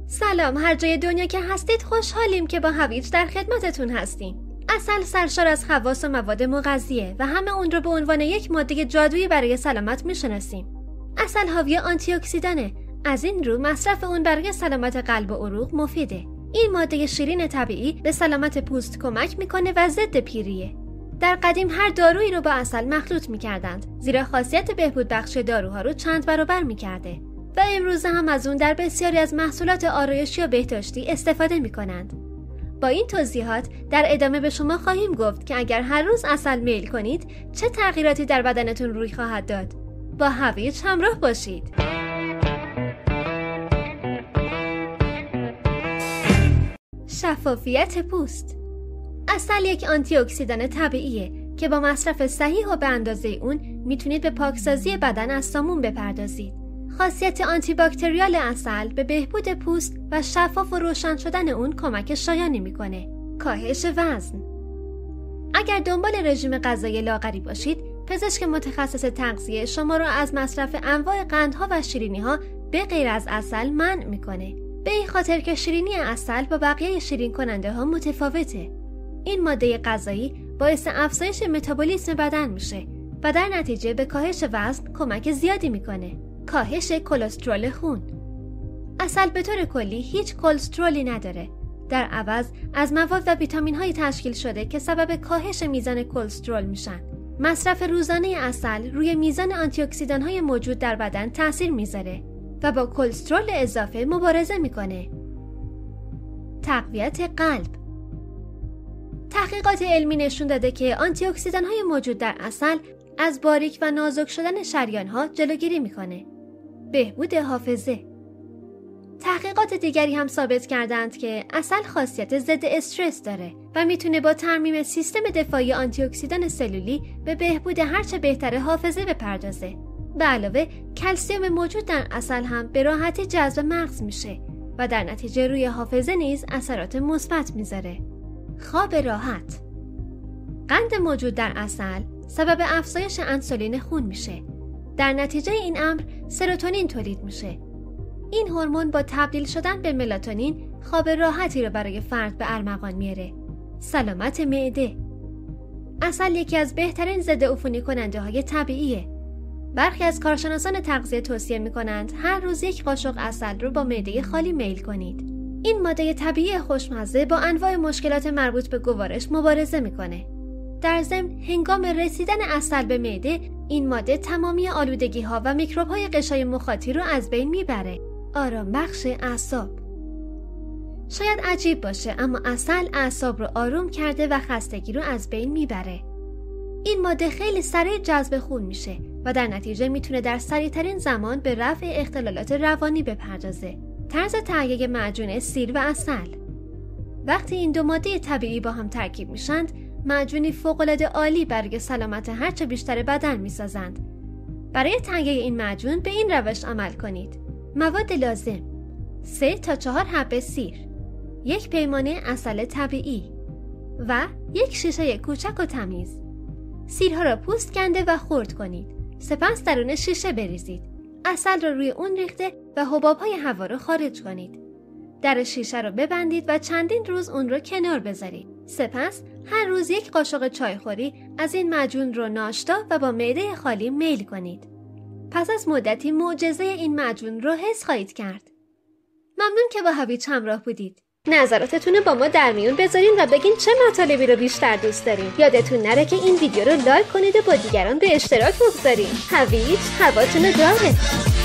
سلام، هر جای دنیا که هستید خوشحالیم که با هویج در خدمتتون هستیم. عسل سرشار از خواص و مواد مغذیه و همه اون رو به عنوان یک ماده جادویی برای سلامت میشناسیم. عسل حاوی آنتی اکسیدانه. از این رو مصرف اون برای سلامت قلب و عروق مفیده. این ماده شیرین طبیعی به سلامت پوست کمک میکنه و ضد پیریه. در قدیم هر دارویی رو با عسل مخلوط میکردند، زیرا خاصیت بهبود بخش داروها رو چند برابر میکرده و امروزه هم از اون در بسیاری از محصولات آرایشی و بهداشتی استفاده میکنند. با این توضیحات در ادامه به شما خواهیم گفت که اگر هر روز عسل میل کنید چه تغییراتی در بدنتون روی خواهد داد. با هویج همراه باشید. شفافیت پوست. عسل یک آنتی اکسیدان طبیعیه که با مصرف صحیح و به اندازه اون میتونید به پاکسازی بدن از سموم بپردازید. خاصیت آنتی باکتریال عسل به بهبود پوست و شفاف و روشن شدن اون کمک شایانی میکنه. کاهش وزن. اگر دنبال رژیم غذایی لاغری باشید، پزشک متخصص تغذیه شما رو از مصرف انواع قندها و شیرینی‌ها به غیر از عسل منع میکنه. به این خاطر که شیرینی عسل با بقیه شیرین کننده ها متفاوته. این ماده غذایی باعث افزایش متابولیسم بدن میشه و در نتیجه به کاهش وزن کمک زیادی میکنه. کاهش کلسترول خون. عسل به طور کلی هیچ کلسترولی نداره. در عوض از مواد و ویتامین های تشکیل شده که سبب کاهش میزان کلسترول میشن. مصرف روزانه عسل روی میزان آنتی اکسیدان های موجود در بدن تاثیر میذاره و با کلسترول اضافه مبارزه میکنه. تقویت قلب. تحقیقات علمی نشون داده که آنتی اکسیدان های موجود در عسل از باریک و نازک شدن شریان ها جلوگیری میکنه. بهبود حافظه. تحقیقات دیگری هم ثابت کردند که عسل خاصیت ضد استرس داره و میتونه با ترمیم سیستم دفاعی آنتی اکسیدان سلولی به بهبود هرچه بهتر حافظه بپردازه. به علاوه کلسیم موجود در عسل هم به راحتی جذب مغز میشه و در نتیجه روی حافظه نیز اثرات مثبت میذاره. خواب راحت. قند موجود در عسل سبب افزایش انسولین خون میشه. در نتیجه این امر سروتونین تولید میشه. این هورمون با تبدیل شدن به ملاتونین خواب راحتی رو برای فرد به ارمغان میاره. سلامت معده. عسل یکی از بهترین ضد عفونی کننده های طبیعیه. برخی از کارشناسان تغذیه توصیه میکنند هر روز یک قاشق عسل رو با معده خالی میل کنید. این ماده طبیعی خوشمزه با انواع مشکلات مربوط به گوارش مبارزه میکنه. در ضمن هنگام رسیدن عسل به معده، این ماده تمامی آلودگی ها و میکروب های غشای مخاطی رو از بین میبره. آرام بخش اعصاب. شاید عجیب باشه اما عسل اعصاب رو آروم کرده و خستگی رو از بین میبره. این ماده خیلی سریع جذب خون میشه و در نتیجه میتونه در سریعترین زمان به رفع اختلالات روانی بپردازه. طرز تهیه معجون سیر و عسل. وقتی این دو ماده طبیعی با هم ترکیب میشند، معجونی فوق‌العاده عالی برای سلامت هرچه بیشتر بدن میسازند. برای تهیه این معجون به این روش عمل کنید. مواد لازم: 3 تا 4 حبه سیر، 1 پیمانه عسل طبیعی و 1 شیشه کوچک و تمیز. سیرها را پوست کنده و خرد کنید. سپس درون شیشه بریزید. عسل را روی اون ریخته و حباب‌های هوا را خارج کنید. در شیشه را ببندید و چندین روز اون را کنار بذارید. سپس هر روز 1 قاشق چایخوری از این معجون رو ناشتا و با معده خالی میل کنید. پس از مدتی معجزه این معجون رو حس خواهید کرد. ممنون که با هویج همراه بودید. نظراتتون رو با ما در میون بذارین و بگین چه مطالبی رو بیشتر دوست دارین. یادتون نره که این ویدیو رو لایک کنید و با دیگران به اشتراک بگذارین. هویج هواتون رو داره.